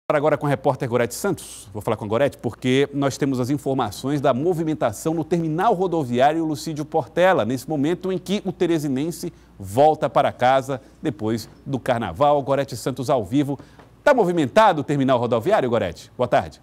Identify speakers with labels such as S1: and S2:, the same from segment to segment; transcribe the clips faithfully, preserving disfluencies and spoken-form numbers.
S1: Agora com a repórter Gorete Santos, vou falar com a Gorete porque nós temos as informações da movimentação no terminal rodoviário Lucídio Portela, nesse momento em que o teresinense volta para casa depois do carnaval. Gorete Santos ao vivo. Está movimentado o terminal rodoviário, Gorete? Boa tarde.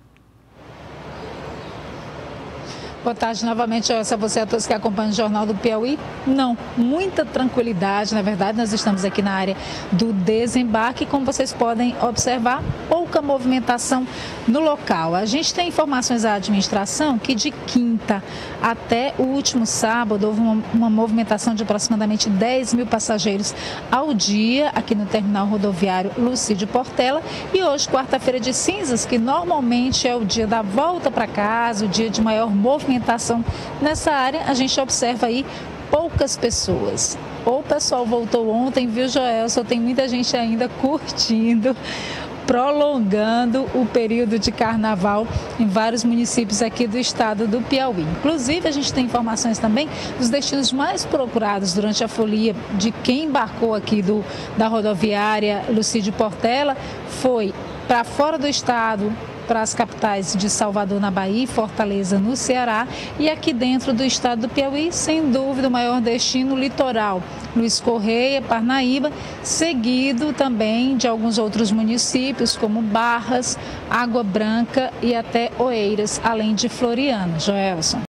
S2: Boa tarde novamente, a você a todos que acompanham o Jornal do Piauí. Não, muita tranquilidade, na verdade, nós estamos aqui na área do desembarque e como vocês podem observar, pouca movimentação no local. A gente tem informações da administração que de quinta até o último sábado houve uma, uma movimentação de aproximadamente dez mil passageiros ao dia aqui no terminal rodoviário Lucídio Portela e hoje, quarta-feira de cinzas, que normalmente é o dia da volta para casa, o dia de maior movimentação nessa área, a gente observa aí poucas pessoas. O pessoal voltou ontem, viu, Joel? Só tem muita gente ainda curtindo, prolongando o período de carnaval em vários municípios aqui do estado do Piauí. Inclusive, a gente tem informações também dos destinos mais procurados durante a folia de quem embarcou aqui do, da rodoviária Lucídio Portela foi para fora do estado, para as capitais de Salvador, na Bahia, e Fortaleza, no Ceará, e aqui dentro do estado do Piauí, sem dúvida, o maior destino litoral, Luiz Correia, Parnaíba, seguido também de alguns outros municípios, como Barras, Água Branca e até Oeiras, além de Floriano. Joelson.